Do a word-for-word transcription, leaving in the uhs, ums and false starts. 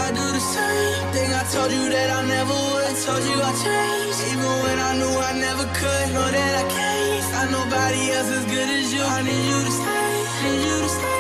I do the same thing I told you that I never would. I told you I changed, even when I knew I never could. Know that I can't find nobody else as good as you. I need you to stay, need you to stay.